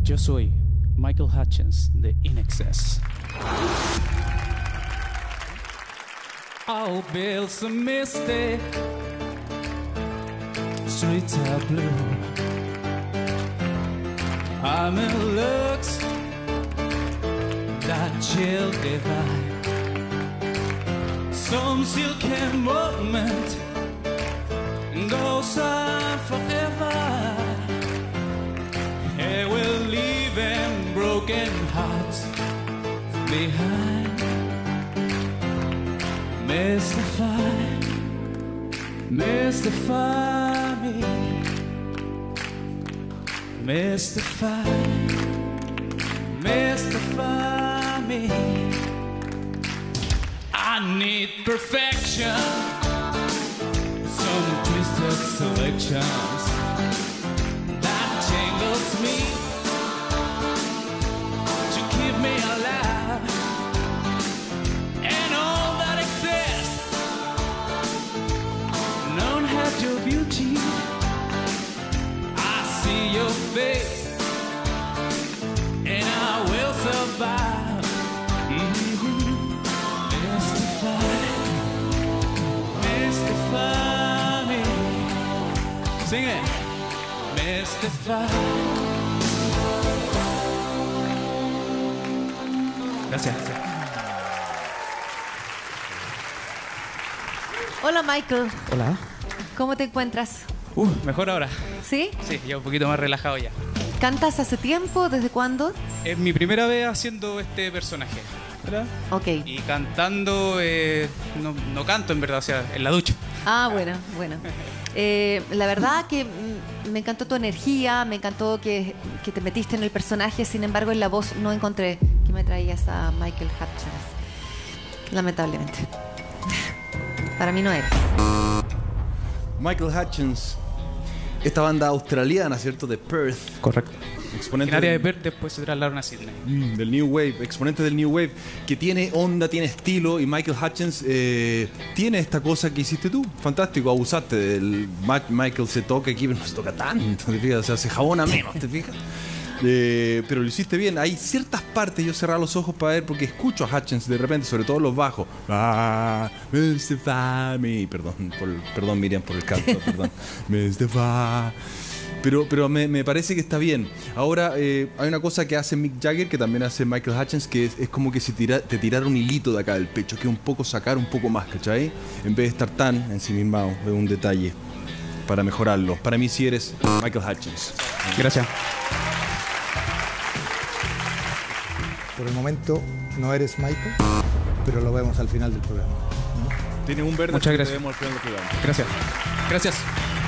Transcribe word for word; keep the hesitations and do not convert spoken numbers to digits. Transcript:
Yo soy Michael Hutchence de In Excess. I'll build some misty streets are blue. I'm in looks that chill divine. Some silky moment goes on forever. Hey, we're leaving broken hearts behind. Mystify, mystify me. Mystify, mystify me. I need perfection, some twisted selections that tangles me to keep me alive, and all that exists don't have your beauty. I see your face and I will survive. Mm-hmm. Mystify, mystify me. Sing it. Mystify. Gracias. Hola, Michael. Hola. ¿Cómo te encuentras? Uh, mejor ahora. ¿Sí? Sí, ya un poquito más relajado ya. ¿Cantas hace tiempo? ¿Desde cuándo? Es mi primera vez haciendo este personaje, ¿verdad? Ok. Y cantando, eh, no, no canto en verdad, o sea, en la ducha. Ah, bueno, bueno. Eh, la verdad que mm, me encantó tu energía, me encantó que, que te metiste en el personaje, sin embargo en la voz no encontré que me traías a Michael Hutchence. Lamentablemente. Para mí no era. Michael Hutchence, esta banda australiana, ¿cierto? De Perth. Correcto. Exponente En área de del, Perth después se trasladaron a Sydney. mm, del New Wave, exponente del New Wave, que tiene onda, tiene estilo, y Michael Hutchence eh, tiene esta cosa que hiciste tú. Fantástico, abusaste del Ma- Michael se toca aquí, pero no se toca tanto, ¿te fijas? O sea, se jabona menos, ¿te fijas? Eh, pero lo hiciste bien. Hay ciertas partes, yo cerraba los ojos para ver, porque escucho a Hutchence de repente, sobre todo los bajos. Ah, Mystify me. Perdón, por, perdón Miriam por el canto, perdón. Mystify. Pero, pero me, me parece que está bien. Ahora, eh, hay una cosa que hace Mick Jagger, que también hace Michael Hutchence, que es, es como que si tira, te tirara un hilito de acá del pecho, que un poco sacar un poco más, ¿cachai? En vez de estar tan ensimismado, de un detalle para mejorarlo. Para mí sí eres Michael Hutchence. Gracias. Por el momento no eres Michael, pero lo vemos al final del programa. Tienes un verde. Muchas gracias. Te vemos al final del programa. Gracias. Gracias.